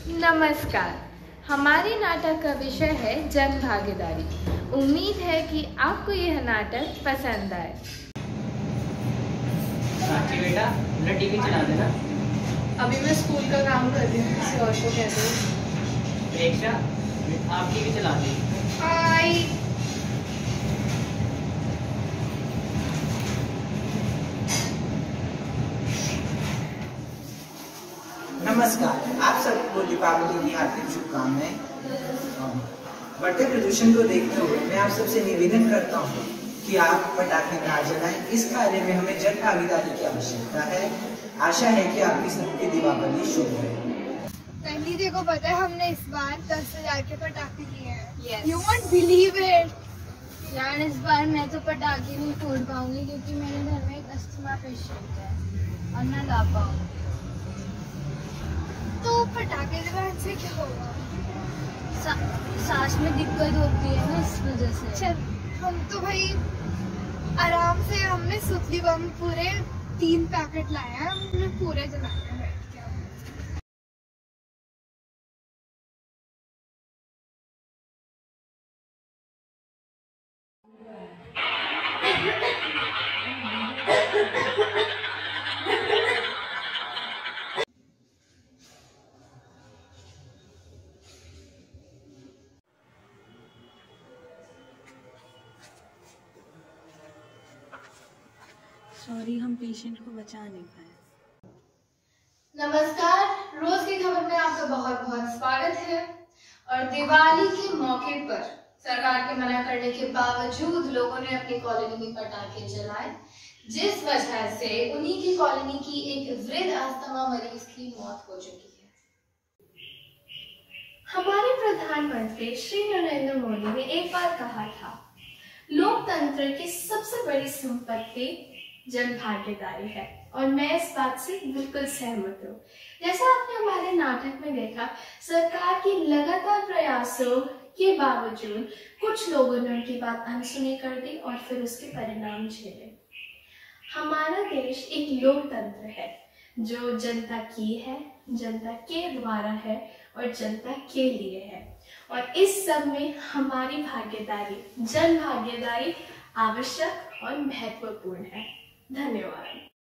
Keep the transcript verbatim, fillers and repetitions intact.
नमस्कार। हमारे नाटक का विषय है जन भागीदारी। उम्मीद है कि आपको यह नाटक पसंद आए। साक्षी बेटा, मेरा टीवी चला देना। अभी मैं स्कूल का काम कर रही हूँ, किसी और को कह दो। प्रेक्षा, आप टीवी चला दें। आई नमस्कार, आप सबको दीपावली की हार्दिक शुभकामनाएं। बढ़ते प्रदूषण को देखते हुए मैं आप सबसे निवेदन करता हूँ कि आप पटाखे ना जलाएं। इस कार्य में हमें जन भागीदारी की आवश्यकता है। आशा है कि आपकी सबकी दीपावली शुभ है। दीदी को पता है हमने इस बार दस हजार के पटाखे लिए हैं। You won't believe it. यार इस बार मैं तो पटाखे नहीं फोड़ पाऊंगी क्योंकि मेरे घर में एक अस्थमा पेशेंट है और ना ला पाऊंगी। तो पटाखे जलाने से क्या होगा? सा, सांस में दिक्कत होती है ना, इस वजह से। चल, हम तो भाई आराम से हमने सुतली बम पूरे तीन पैकेट लाए हैं, हमने पूरे जलाए हैं। सॉरी, हम पेशेंट को बचा नहीं पाए। नमस्कार, रोज की खबर में आपका बहुत बहुत स्वागत है। और दिवाली के मौके पर सरकार के मना करने के बावजूद लोगों ने अपनी कॉलोनी में पटाखे जलाए, जिस वजह से उन्हीं की कॉलोनी की एक वृद्ध अस्थमा मरीज की मौत हो चुकी है। हमारे प्रधानमंत्री श्री नरेंद्र मोदी ने एक बार कहा था, लोकतंत्र की सबसे बड़ी संपत्ति जन भागीदारी है, और मैं इस बात से बिल्कुल सहमत हूँ। जैसा आपने हमारे नाटक में देखा, सरकार के लगातार प्रयासों के बावजूद कुछ लोगों ने उनकी बात अनसुनी कर दी और फिर उसके परिणाम झेले। हमारा देश एक लोकतंत्र है जो जनता की है, जनता के द्वारा है और जनता के लिए है, और इस सब में हमारी भागीदारी, जन भागीदारी आवश्यक और महत्वपूर्ण है। धन्यवाद।